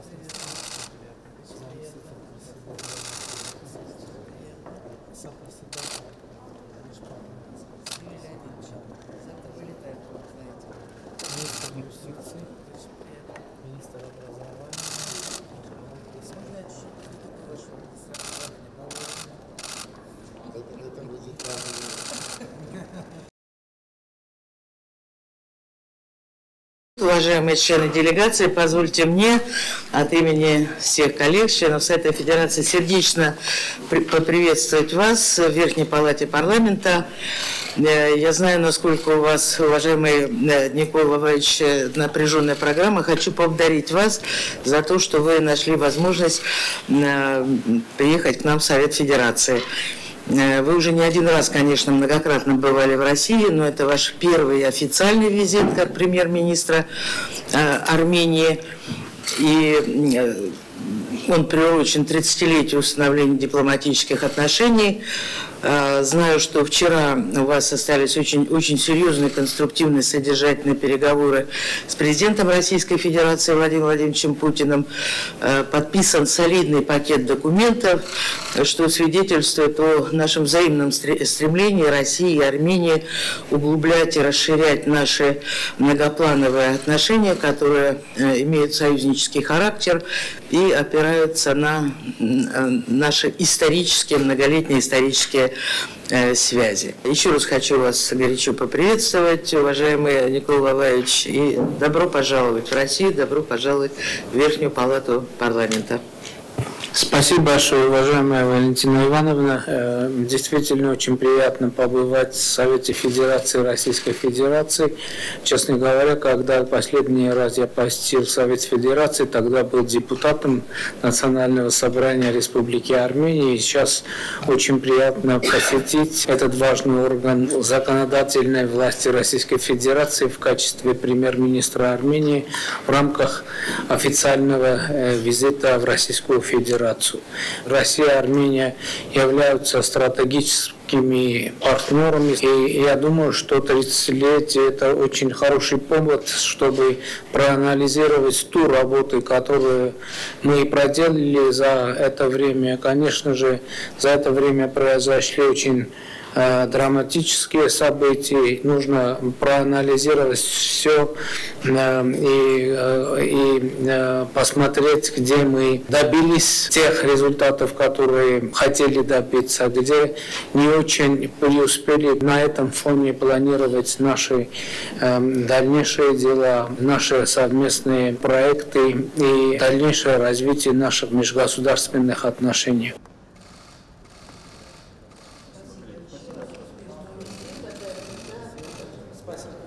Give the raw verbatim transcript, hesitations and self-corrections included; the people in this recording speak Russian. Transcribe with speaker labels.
Speaker 1: Министр юстиции, министр образования.
Speaker 2: Это, это будет правильно.
Speaker 3: Уважаемые члены делегации, позвольте мне от имени всех коллег, членов Совета Федерации, сердечно поприветствовать вас в Верхней Палате парламента. Я знаю, насколько у вас, уважаемый Николай Ваврович, напряженная программа. Хочу поблагодарить вас за то, что вы нашли возможность приехать к нам в Совет Федерации. Вы уже не один раз, конечно, многократно бывали в России, но это ваш первый официальный визит как премьер-министра Армении. И он приурочен тридцатилетию установления дипломатических отношений. Знаю, что вчера у вас состоялись очень, очень серьезные, конструктивные, содержательные переговоры с президентом Российской Федерации Владимиром Владимировичем Путиным. Подписан солидный пакет документов, что свидетельствует о нашем взаимном стремлении России и Армении углублять и расширять наши многоплановые отношения, которые имеют союзнический характер и опираются на наши исторические, многолетние исторические связи. Еще раз хочу вас горячо поприветствовать, уважаемый Николай Ваврович, и добро пожаловать в Россию, добро пожаловать в Верхнюю Палату парламента.
Speaker 1: Спасибо большое, уважаемая Валентина Ивановна. Действительно очень приятно побывать в Совете Федерации Российской Федерации. Честно говоря, когда последний раз я посетил Совет Федерации, тогда был депутатом Национального собрания Республики Армения. И сейчас очень приятно посетить этот важный орган законодательной власти Российской Федерации в качестве премьер-министра Армении в рамках официального визита в Российскую Федерацию. Россия и Армения являются стратегическими партнерами, и я думаю, что тридцатилетие – это очень хороший повод, чтобы проанализировать ту работу, которую мы проделали за это время. Конечно же, за это время произошли очень драматические события, нужно проанализировать все и, и посмотреть, где мы добились тех результатов, которые хотели добиться, где не очень преуспели. На этом фоне планировать наши дальнейшие дела, наши совместные проекты и дальнейшее развитие наших межгосударственных отношений.
Speaker 3: Спасибо.